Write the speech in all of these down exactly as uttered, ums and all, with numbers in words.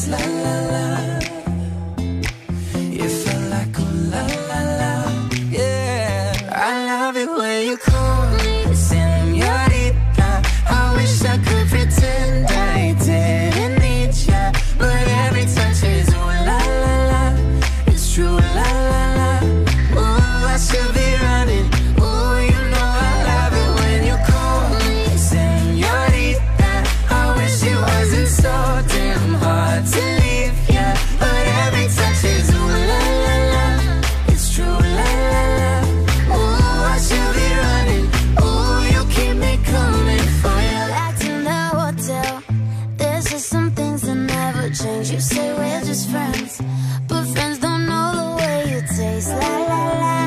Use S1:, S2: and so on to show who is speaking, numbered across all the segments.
S1: taste, la la la. You feel like ooh la la la, yeah. I love it when you call me señorita. I wish I could pretend I didn't need ya, but every touch is ooh la la la. It's true, la la la. Ooh, I should be running. Ooh, you know I love it when you call me señorita. I wish it wasn't so damn hard to leave ya, but every touch is ooh la la la. It's true, la la la. Ooh, I should be running. Ooh, you keep me coming for ya.
S2: Back in the hotel, there's just some things that never change. You say we're just friends, but friends don't know the way you taste, la la la.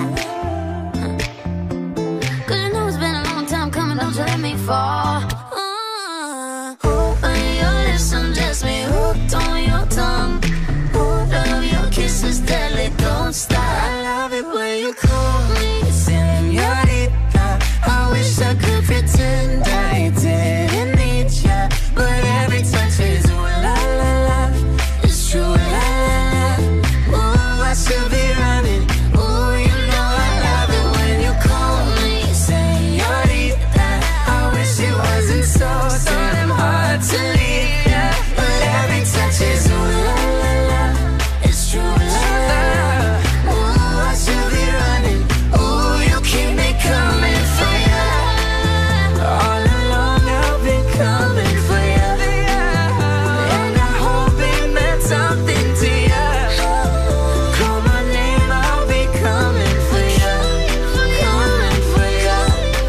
S2: Cause you know it's been a long time coming, don't you let me fall. Uh, on your lips, undress me, hooked on your tongue. Ooh, love your kisses, deadly, don't stop.
S1: I love it when you call me señorita. I wish I could pretend I didn't need ya, but every touch is ooh la la la. It's true, la la la. Ooh, I should be running. Ooh, you know I love it when you call me señorita. I wish it wasn't so so damn hard to leave ya, but every touch is ooh la la la. It's true, la la la. Ooh, I should be running. Ooh, you keep me coming for ya. All along I've been coming for ya, and I hope it meant something to ya. Call my name, I'll be coming for ya, coming for ya,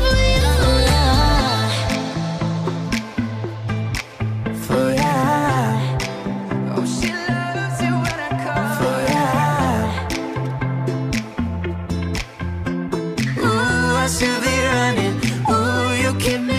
S1: for ya. Oh, she loves it when I call for ya. Ooh, I should be running. Ooh, you keep me